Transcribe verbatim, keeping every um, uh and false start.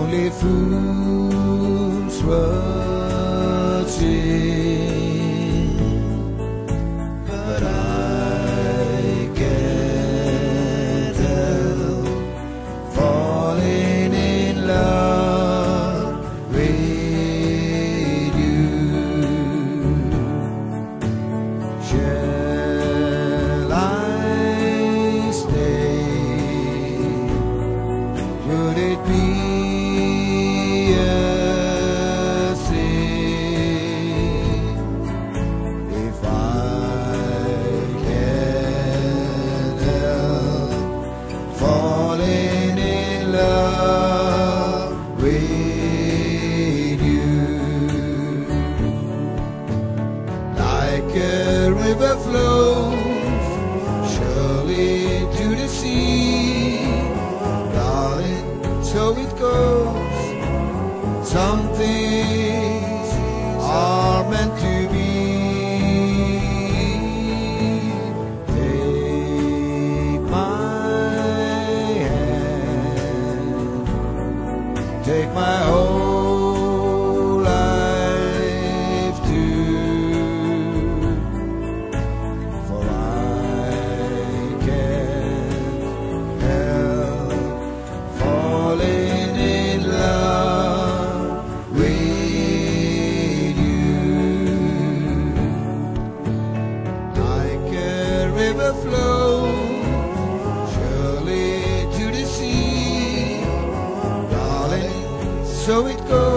only fools rush in, but I can't help falling in love with you. Shall I stay? Should it be a sin if I can't help falling in love with you? Like a river flows surely to the sea, darling, so it goes. Some things are meant to be. Take my hand, take my whole life too, for I can't help falling in love with you. Like a river flows surely to the sea, darling, so it goes.